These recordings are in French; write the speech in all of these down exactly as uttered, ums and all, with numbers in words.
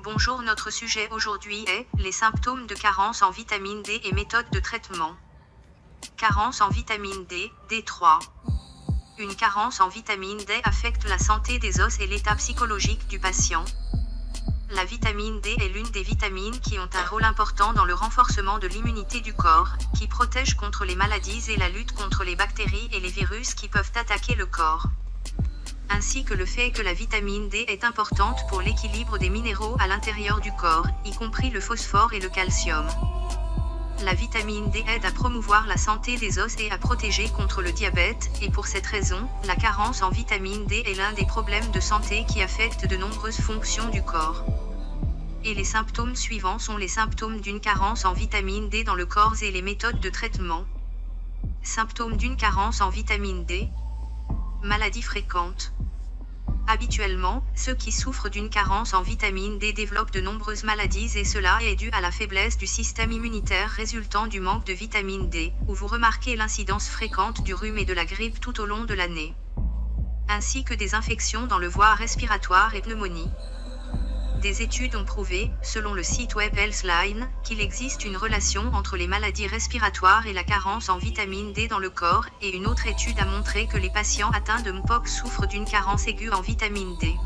Bonjour, notre sujet aujourd'hui est les symptômes de carence en vitamine D et méthodes de traitement. Carence en vitamine D, D trois. Une carence en vitamine D affecte la santé des os et l'état psychologique du patient. La vitamine D est l'une des vitamines qui ont un rôle important dans le renforcement de l'immunité du corps, qui protège contre les maladies et la lutte contre les bactéries et les virus qui peuvent attaquer le corps. Ainsi que le fait que la vitamine D est importante pour l'équilibre des minéraux à l'intérieur du corps, y compris le phosphore et le calcium. La vitamine D aide à promouvoir la santé des os et à protéger contre le diabète, et pour cette raison, la carence en vitamine D est l'un des problèmes de santé qui affectent de nombreuses fonctions du corps. Et les symptômes suivants sont les symptômes d'une carence en vitamine D dans le corps et les méthodes de traitement. Symptômes d'une carence en vitamine D. Maladies fréquentes. Habituellement, ceux qui souffrent d'une carence en vitamine D développent de nombreuses maladies et cela est dû à la faiblesse du système immunitaire résultant du manque de vitamine D, où vous remarquez l'incidence fréquente du rhume et de la grippe tout au long de l'année. Ainsi que des infections dans le voie respiratoire et pneumonie. Des études ont prouvé, selon le site web Healthline, qu'il existe une relation entre les maladies respiratoires et la carence en vitamine D dans le corps, et une autre étude a montré que les patients atteints de Mpox souffrent d'une carence aiguë en vitamine D.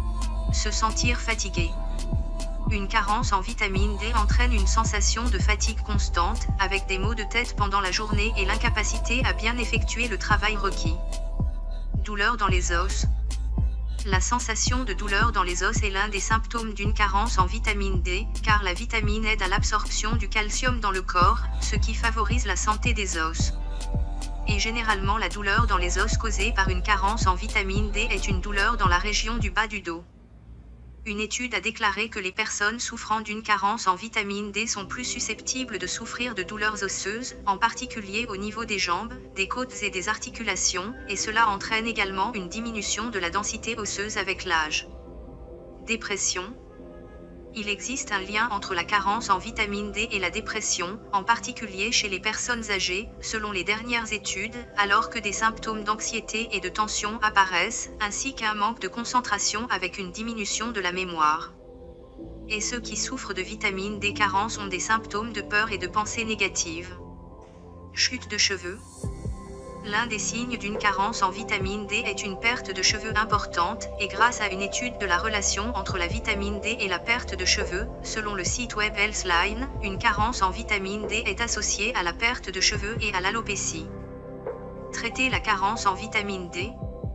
Se sentir fatigué. Une carence en vitamine D entraîne une sensation de fatigue constante, avec des maux de tête pendant la journée et l'incapacité à bien effectuer le travail requis. Douleur dans les os. La sensation de douleur dans les os est l'un des symptômes d'une carence en vitamine D, car la vitamine aide à l'absorption du calcium dans le corps, ce qui favorise la santé des os. Et généralement la douleur dans les os causée par une carence en vitamine D est une douleur dans la région du bas du dos. Une étude a déclaré que les personnes souffrant d'une carence en vitamine D sont plus susceptibles de souffrir de douleurs osseuses, en particulier au niveau des jambes, des côtes et des articulations, et cela entraîne également une diminution de la densité osseuse avec l'âge. Dépression. Il existe un lien entre la carence en vitamine D et la dépression, en particulier chez les personnes âgées, selon les dernières études, alors que des symptômes d'anxiété et de tension apparaissent, ainsi qu'un manque de concentration avec une diminution de la mémoire. Et ceux qui souffrent de vitamine D carence ont des symptômes de peur et de pensées négatives. Chute de cheveux. L'un des signes d'une carence en vitamine D est une perte de cheveux importante, et grâce à une étude de la relation entre la vitamine D et la perte de cheveux, selon le site web Healthline, une carence en vitamine D est associée à la perte de cheveux et à l'alopécie. Traiter la carence en vitamine D.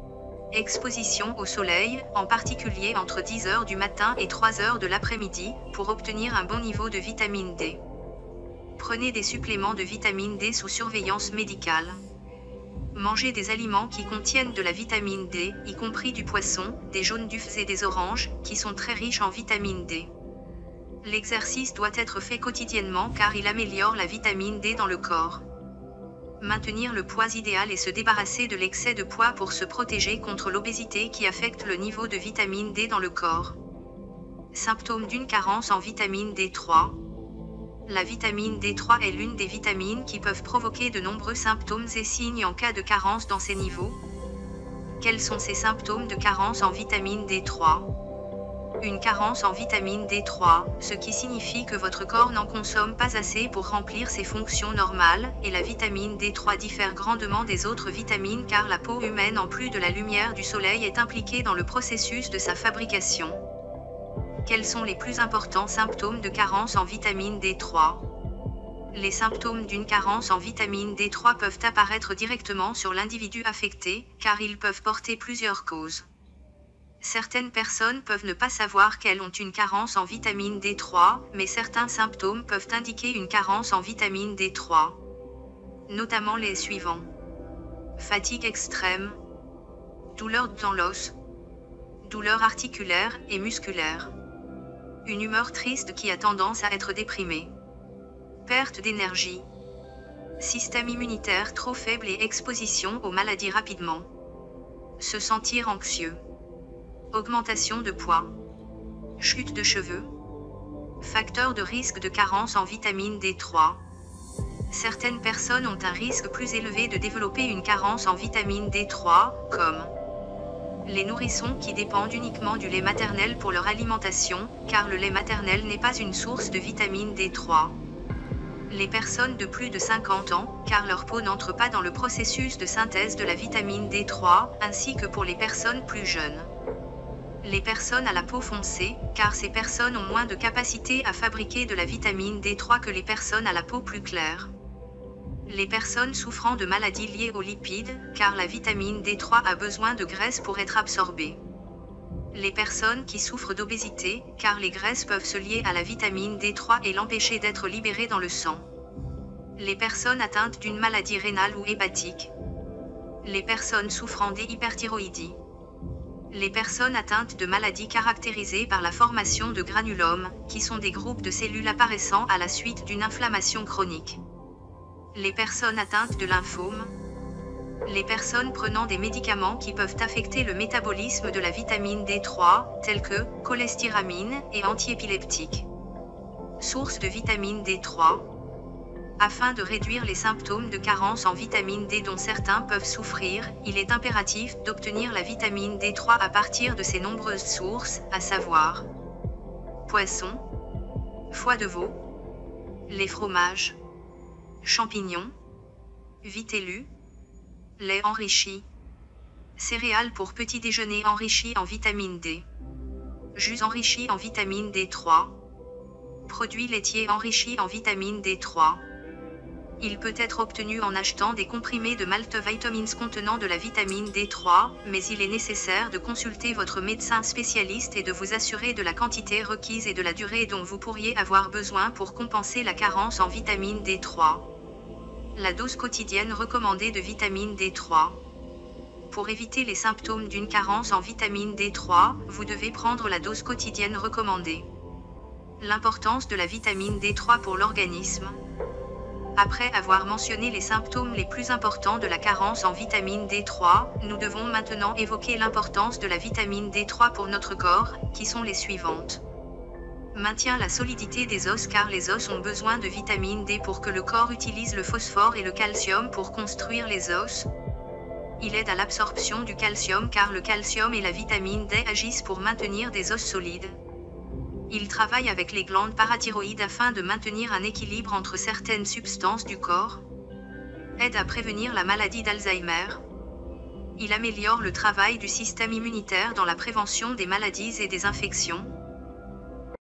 Exposition au soleil, en particulier entre dix heures du matin et trois heures de l'après-midi, pour obtenir un bon niveau de vitamine D. Prenez des suppléments de vitamine D sous surveillance médicale. Mangez des aliments qui contiennent de la vitamine D, y compris du poisson, des jaunes d'œufs et des oranges, qui sont très riches en vitamine D. L'exercice doit être fait quotidiennement car il améliore la vitamine D dans le corps. Maintenir le poids idéal et se débarrasser de l'excès de poids pour se protéger contre l'obésité qui affecte le niveau de vitamine D dans le corps. Symptômes d'une carence en vitamine D trois. La vitamine D trois est l'une des vitamines qui peuvent provoquer de nombreux symptômes et signes en cas de carence dans ces niveaux. Quels sont ces symptômes de carence en vitamine D trois? Une carence en vitamine D trois, ce qui signifie que votre corps n'en consomme pas assez pour remplir ses fonctions normales, et la vitamine D trois diffère grandement des autres vitamines car la peau humaine en plus de la lumière du soleil est impliquée dans le processus de sa fabrication. Quels sont les plus importants symptômes de carence en vitamine D trois? Les symptômes d'une carence en vitamine D trois peuvent apparaître directement sur l'individu affecté, car ils peuvent porter plusieurs causes. Certaines personnes peuvent ne pas savoir qu'elles ont une carence en vitamine D trois, mais certains symptômes peuvent indiquer une carence en vitamine D trois. Notamment les suivants. Fatigue extrême. Douleur dans l'os. Douleur articulaire et musculaire. Une humeur triste qui a tendance à être déprimée. Perte d'énergie. Système immunitaire trop faible et exposition aux maladies rapidement. Se sentir anxieux. Augmentation de poids. Chute de cheveux. Facteur de risque de carence en vitamine D trois. Certaines personnes ont un risque plus élevé de développer une carence en vitamine D trois, comme Les nourrissons qui dépendent uniquement du lait maternel pour leur alimentation, car le lait maternel n'est pas une source de vitamine D trois. Les personnes de plus de cinquante ans, car leur peau n'entre pas dans le processus de synthèse de la vitamine D trois, ainsi que pour les personnes plus jeunes. Les personnes à la peau foncée, car ces personnes ont moins de capacité à fabriquer de la vitamine D trois que les personnes à la peau plus claire. Les personnes souffrant de maladies liées aux lipides, car la vitamine D trois a besoin de graisse pour être absorbée. Les personnes qui souffrent d'obésité, car les graisses peuvent se lier à la vitamine D trois et l'empêcher d'être libérée dans le sang. Les personnes atteintes d'une maladie rénale ou hépatique. Les personnes souffrant d'hyperthyroïdie. Les personnes atteintes de maladies caractérisées par la formation de granulomes, qui sont des groupes de cellules apparaissant à la suite d'une inflammation chronique. Les personnes atteintes de lymphome. Les personnes prenant des médicaments qui peuvent affecter le métabolisme de la vitamine D trois, tels que cholestéramine et antiépileptiques. Source de vitamine D trois. Afin de réduire les symptômes de carence en vitamine D dont certains peuvent souffrir, il est impératif d'obtenir la vitamine D trois à partir de ces nombreuses sources, à savoir poisson, foie de veau, les fromages, champignons, vitellus, lait enrichi, céréales pour petit déjeuner enrichies en vitamine D, jus enrichis en vitamine D trois, produits laitiers enrichis en vitamine D trois. Il peut être obtenu en achetant des comprimés de multivitamines contenant de la vitamine D trois, mais il est nécessaire de consulter votre médecin spécialiste et de vous assurer de la quantité requise et de la durée dont vous pourriez avoir besoin pour compenser la carence en vitamine D trois. La dose quotidienne recommandée de vitamine D trois. Pour éviter les symptômes d'une carence en vitamine D trois, vous devez prendre la dose quotidienne recommandée. L'importance de la vitamine D trois pour l'organisme. Après avoir mentionné les symptômes les plus importants de la carence en vitamine D trois, nous devons maintenant évoquer l'importance de la vitamine D trois pour notre corps, qui sont les suivantes. Maintient la solidité des os car les os ont besoin de vitamine D pour que le corps utilise le phosphore et le calcium pour construire les os. Il aide à l'absorption du calcium car le calcium et la vitamine D agissent pour maintenir des os solides. Il travaille avec les glandes parathyroïdes afin de maintenir un équilibre entre certaines substances du corps. Aide à prévenir la maladie d'Alzheimer. Il améliore le travail du système immunitaire dans la prévention des maladies et des infections.